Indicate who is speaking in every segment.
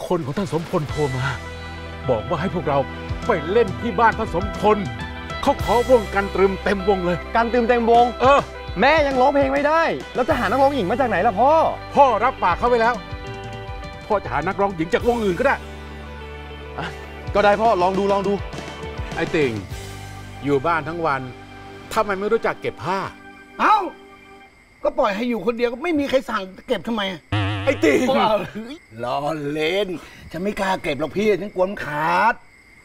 Speaker 1: คนของท่านสมพลโทรมาบอกว่าให้พวกเราไปเล่นที่บ้านท่านสมพลเขาขอวงกันตรึมเต็มวงเลย
Speaker 2: กันตรึมเต็มวงแม่ยังร้องเพลงไม่ได้แล้วจะหานักร้องหญิงมาจากไหนล่ะพ่อ
Speaker 1: รับปากเขาไว้แล้วพ่อจะหานักร้องหญิงจากวงอื่นก็ได้
Speaker 2: ก็ได้พ่อลองดู
Speaker 1: ไอ้ติ่งอยู่บ้านทั้งวันทำไมไม่รู้จักเก็บผ้า
Speaker 3: เอ้าก็ปล่อยให้อยู่คนเดียวก็ไม่มีใครสั่งเก็บทำไม
Speaker 1: ไอ้ติ่ง
Speaker 3: ล้อเล่นฉันไม่กล้าเก็บหรอกพี่ฉันกลัวมันขาด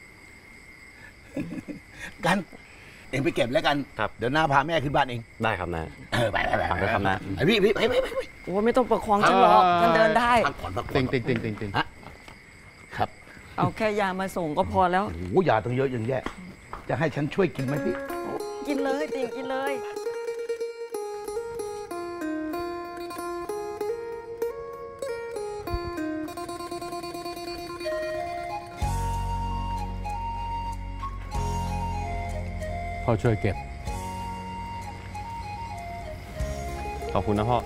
Speaker 3: กันเองไปเก็บแล้วกัน
Speaker 2: ครับ
Speaker 3: เดี๋ยวน้าพาแม่ขึ้นบ้านเอง
Speaker 2: ได้ครับนะ
Speaker 3: ไป
Speaker 2: ฟังด้วยครับนะ
Speaker 3: พี่ไป
Speaker 4: โอ้ไม่ต้องประคองฉันหรอกฉันเดินได้
Speaker 1: ติ่ง
Speaker 3: ครับ
Speaker 4: เอาแค่ยามาส่งก็พอแล้ว
Speaker 3: โอ้ยาต้องเยอะอย่างแย่จะให้ฉันช่วยกินไหมพี่
Speaker 4: กินเลยติ่งกินเลย
Speaker 1: พ่อช่วยเก็บ
Speaker 2: ขอบคุณนะพ่อ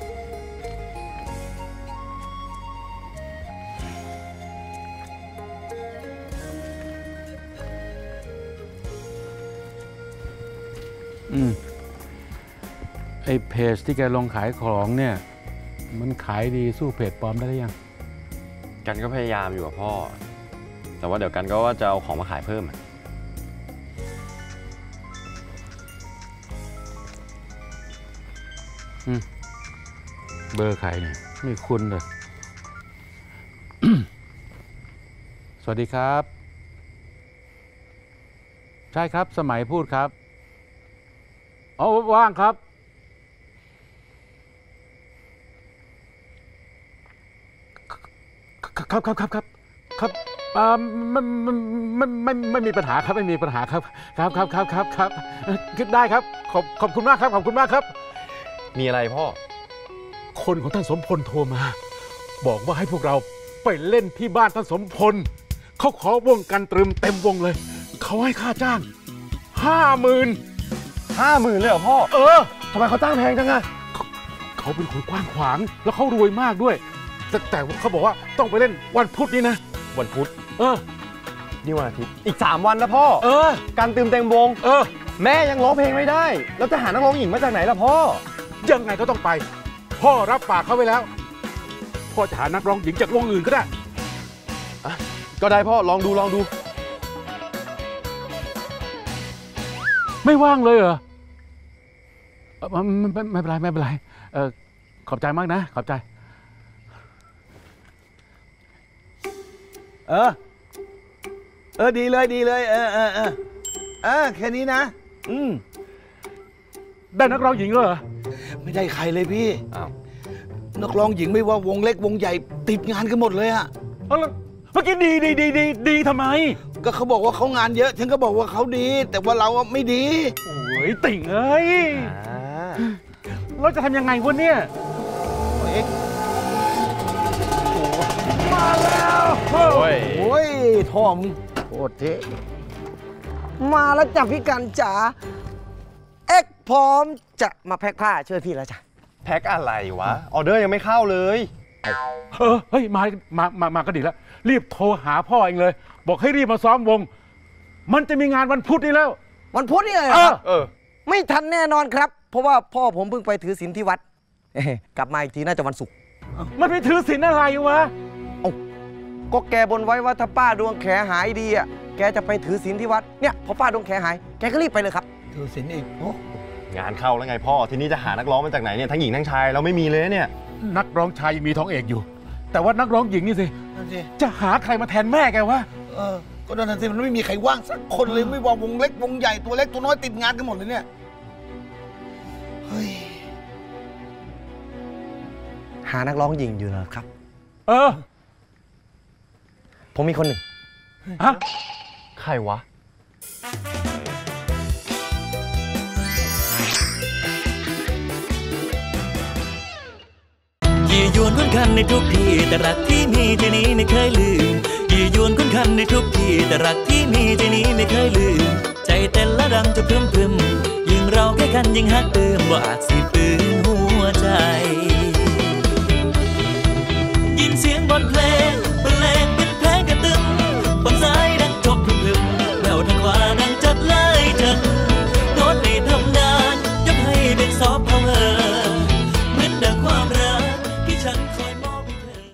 Speaker 1: ไอ้เพจที่แกลงขายของเนี่ยมันขายดีสู้เพจปลอมได้หรือยัง
Speaker 2: กันก็พยายามอยู่กับพ่อแต่ว่าเดี๋ยวกันก็ว่าจะเอาของมาขายเพิ่ม
Speaker 1: เบอร์ใครเนี่ยไม่คุ้นเลย สวัสดีครับใช่ครับสมัยพูดครับว่างครับครับไม่มีปัญหาครับไม่มีปัญหาครับครับได้ครับขอบคุณมากครับขอบคุณมากครับ
Speaker 2: มีอะไรพ่อ
Speaker 1: คนของท่านสมพลโทรมาบอกว่าให้พวกเราไปเล่นที่บ้านท่านสมพลเขาขอวงกันตรึมเต็มวงเลยเขาให้ค่าจ้าง
Speaker 2: 50,000เลยเหรอพ่อทำไมเขาจ้างแพงจังอะ
Speaker 1: เขาเป็นคนกว้างขวางแล้วเขารวยมากด้วยแต่เขาบอกว่าต้องไปเล่นวันพุธนี้นะ
Speaker 2: วันพุธนี่วันอาทิตย์อีก3 วันนะพ่อกันตรึมเต็มวงแม่ยังร้องเพลงไม่ได้แล้วจะหานักร้องหญิงมาจากไหนล่ะพ่อ
Speaker 1: ยังไงก็ต้องไปพ่อรับปากเขาไว้แล้วพ่อจะหานักร้องหญิงจากวงอื่นก็ได้
Speaker 2: ก็ได้พ่อลองดู
Speaker 1: ไม่ว่างเลยเหรอไม่เป็นไรขอบใจมากนะขอบใจ
Speaker 3: ดีเลยแค่นี้นะ
Speaker 1: ได้นักร้องหญิงเหรอ
Speaker 3: ไม่ได้ใครเลยพี่นักร้องหญิงไม่ว่าวงเล็กวงใหญ่ติดงานกันหมดเลยอะ
Speaker 1: เมื่อกี้ดีทำไม
Speaker 3: ก็เขาบอกว่าเขางานเยอะฉันก็บอกว่าเขาดีแต่ว่าเราไม่ดี
Speaker 1: โอ้ยติ่งเอ้ยเราจะทำยังไงวะเนี่ยมาแล้ว
Speaker 3: โอ้ยทอมโคตรเท่
Speaker 4: มาแล้วจ้ะพี่กันจ๋าเอ็กพร้อมจะมาแพ็คผ้าช่วยพี่แล้วจ้ะ
Speaker 2: แพ็คอะไรวะออเดอร์ยังไม่เข้าเลย
Speaker 1: เฮ้ยมาก็ดีแล้วรีบโทรหาพ่อเองเลยบอกให้รีบมาซ้อมวงมันจะมีงานวันพุธนี้แล้ว
Speaker 4: วันพุธนี่เลยครับไม่ทันแน่นอนครับเพราะว่าพ่อผมเพิ่งไปถือศีลที่วัดกลับมาอีกทีน่าจะวันศุกร์
Speaker 1: มันไปถือศีลอะไรวะ
Speaker 4: ก็แกบนไว้ว่าถ้าป้าดวงแขหายดีอ่ะแกจะไปถือศีลที่วัดเนี่ยพอป้าดวงแขหายแกก็รีบไปเลยครับ
Speaker 3: ถือศีลอีก
Speaker 2: งานเข้าแล้วไงพ่อทีนี้จะหานักร้องมาจากไหนเนี่ยทั้งหญิงทั้งชายเราไม่มีเลยเนี่ย
Speaker 1: นักร้องชายยังมีท้องเอกอยู่แต่ว่านักร้องหญิงนี่สิจะหาใครมาแทนแม่แกวะ
Speaker 3: ก็นั่นสิมันไม่มีใครว่างสักคนเลยไม่ว่าวงเล็กวงใหญ่ตัวเล็กตัวน้อยติดงานกันหมดเลยเนี่ยเฮ้ย
Speaker 4: หานักร้องหญิงอยู่เหรอครับผมมีคนหนึ่ง
Speaker 2: ใครวะ
Speaker 5: ยี่ยวนคุ้นคันในทุกที่แต่รักที่มีที่นี้ไม่เคยลืมยี่ยวนคุ้นคันในทุกที่แต่รักที่มีที่นี้ไม่เคยลืมใจเต้นและดังจะพรึมยิ่งเราใกล้กันยิ่งฮักเติมว่าอาจสิปืนหัวใจยินเสียงบทเพลง